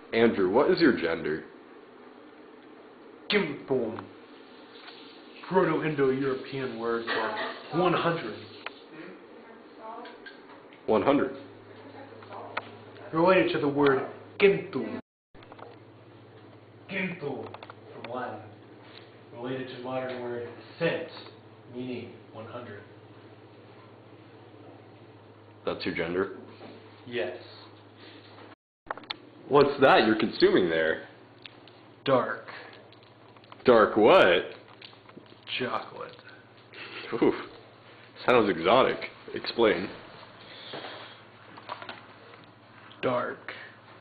Andrew, what is your gender? Gimpum. Proto-Indo-European word for 100. 100. Related to the word gintu. Gintu from Latin. Related to modern word cent, meaning 100. That's your gender? Yes. What's that you're consuming there? Dark. Dark what? Chocolate. Oof. Sounds exotic. Explain. Dark.